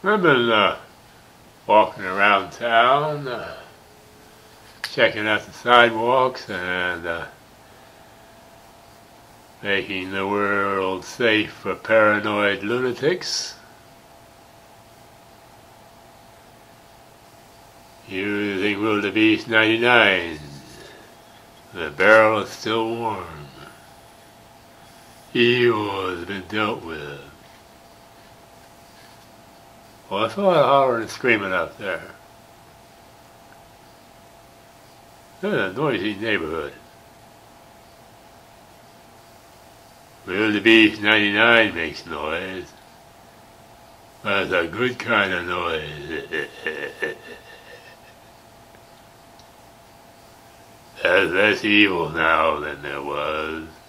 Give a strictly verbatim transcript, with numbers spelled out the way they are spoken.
I've been uh, walking around town, uh, checking out the sidewalks and uh, making the world safe for paranoid lunatics. Using wildebeest ninety-nine. The barrel is still warm. Evil has been dealt with. Well, I saw a lot of hollering and screaming out there. It's a noisy neighborhood. Wildebeest ninety-nine makes noise. That's a good kind of noise. There's less evil now than there was.